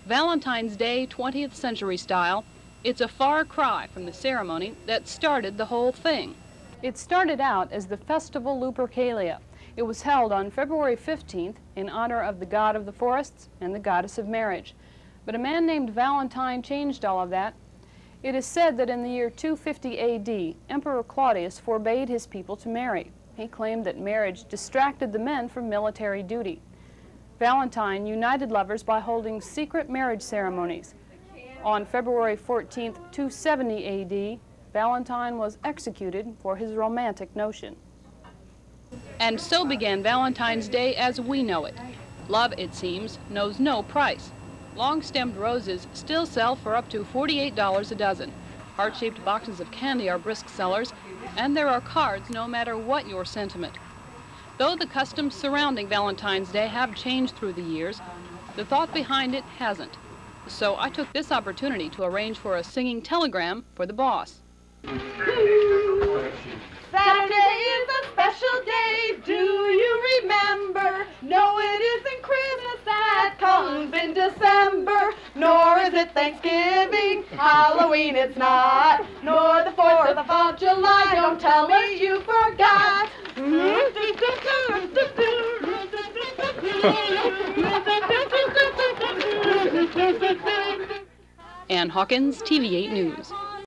Valentine's Day 20th century style, it's a far cry from the ceremony that started the whole thing. It started out as the Festival Lupercalia. It was held on February 15th in honor of the god of the forests and the goddess of marriage. But a man named Valentine changed all of that. It is said that in the year 250 A.D., Emperor Claudius forbade his people to marry. He claimed that marriage distracted the men from military duty. Valentine united lovers by holding secret marriage ceremonies. On February 14th, 270 A.D., Valentine was executed for his romantic notion. And so began Valentine's Day as we know it. Love, it seems, knows no price. Long-stemmed roses still sell for up to $48 a dozen. Heart-shaped boxes of candy are brisk sellers, and there are cards no matter what your sentiment. Though the customs surrounding Valentine's Day have changed through the years, the thought behind it hasn't. So I took this opportunity to arrange for a singing telegram for the boss. Saturday is a special day, do you remember? No, it isn't Christmas that comes in December, nor is it Thanksgiving, Halloween it's not, nor the 4th of July, don't tell me you forgot. Ann Hawkins, TV8 News.